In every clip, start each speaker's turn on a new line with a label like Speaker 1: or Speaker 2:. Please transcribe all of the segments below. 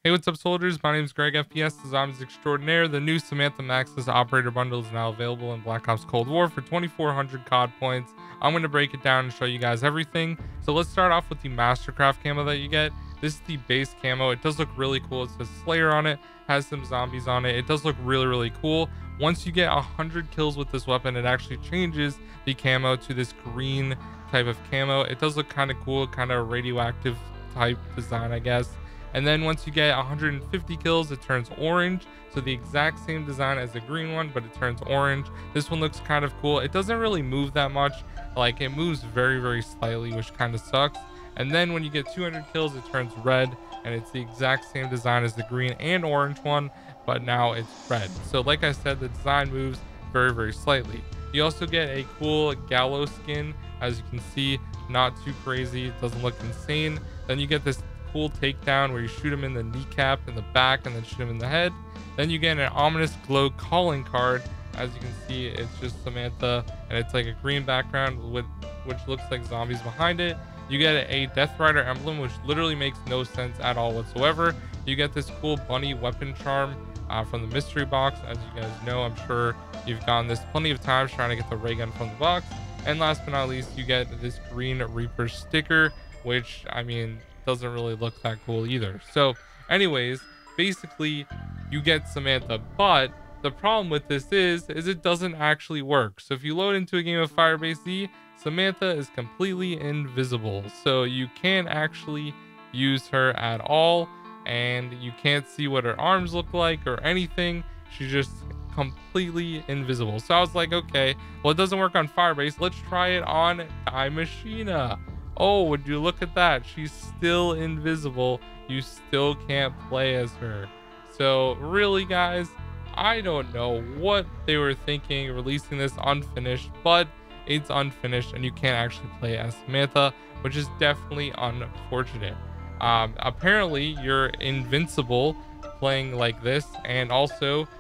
Speaker 1: Hey, what's up, soldiers? My name is Greg, FPS, the Zombies Extraordinaire. The new Samantha Maxis Operator Bundle is now available in Black Ops Cold War for 2,400 COD points. I'm going to break it down and show you guys everything. So let's start off with the Mastercraft camo that you get. This is the base camo. It does look really cool. It says Slayer on it, has some zombies on it. It does look really cool. Once you get 100 kills with this weapon, it actually changes the camo to this green type of camo. It does look kind of cool, kind of radioactive type design, I guess. And then once you get 150 kills, it turns orange. So the exact same design as the green one, but it turns orange. This one looks kind of cool. It doesn't really move that much. Like, it moves very slightly, which kind of sucks. And then when you get 200 kills, it turns red, and it's the exact same design as the green and orange one, but now it's red. So like I said, the design moves very slightly. You also get a cool Gallo skin. As you can see, not too crazy. It doesn't look insane. Then you get this cool takedown where you shoot him in the kneecap, in the back, and then shoot him in the head. Then you get an ominous glow calling card. As you can see, it's just Samantha, and it's like a green background with which looks like zombies behind it. You get a Death Rider emblem, which literally makes no sense at all whatsoever. You get this cool bunny weapon charm from the mystery box. As you guys know, I'm sure you've gotten this plenty of times trying to get the ray gun from the box. And last but not least, you get this green Reaper sticker, which, I mean, doesn't really look that cool either. So anyways, basically you get Samantha, but the problem with this is it doesn't actually work. So if you load into a game of Firebase Z, Samantha is completely invisible, so you can't actually use her at all, and you can't see what her arms look like or anything. She's just completely invisible. So I was like, okay, well, it doesn't work on Firebase, let's try it on Die Machina. Oh, would you look at that? She's still invisible. You still can't play as her. So really, guys, I don't know what they were thinking releasing this unfinished, but it's unfinished and you can't actually play as Samantha, which is definitely unfortunate. Apparently you're invincible playing like this, and also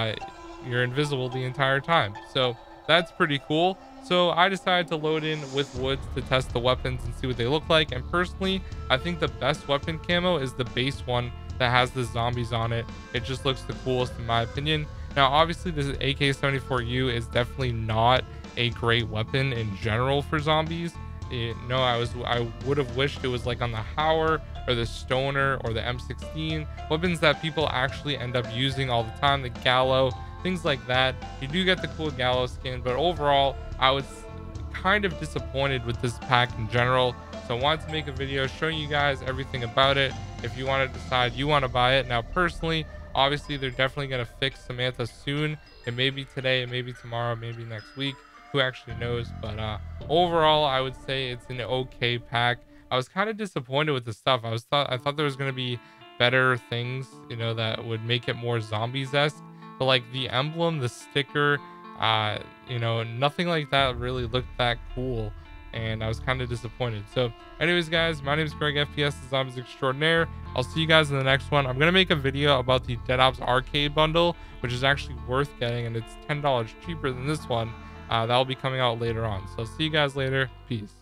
Speaker 1: you're invisible the entire time. So that's pretty cool. So I decided to load in with Woods to test the weapons and see what they look like. And personally, I think the best weapon camo is the base one that has the zombies on it. It just looks the coolest in my opinion. Now, obviously, this AK-74U is definitely not a great weapon in general for zombies. I would have wished it was like on the Hauer or the Stoner or the M16, weapons that people actually end up using all the time, the Gallo, things like that. You do get the cool Gallo skin, but overall, I was kind of disappointed with this pack in general. So I wanted to make a video showing you guys everything about it if you want to decide you want to buy it. Now, personally, obviously, they're definitely going to fix Samantha soon. It may be today, it may be tomorrow, maybe next week. Who actually knows? But overall, I would say it's an okay pack. I was kind of disappointed with the stuff. I thought there was going to be better things, you know, that would make it more zombies-esque. But like the emblem, the sticker, you know, nothing like that really looked that cool, and I was kind of disappointed. So anyways, guys, my name is Greg, FPS, the Zombies Extraordinaire. I'll see you guys in the next one. I'm gonna make a video about the Dead Ops Arcade bundle, which is actually worth getting, and it's $10 cheaper than this one. That'll be coming out later on. So see you guys later. Peace.